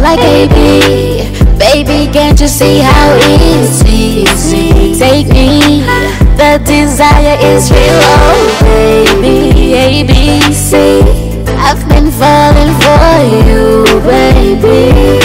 like AB. Baby, can't you see how easy take me? The desire is real, oh baby. ABC, I've been falling for you, baby.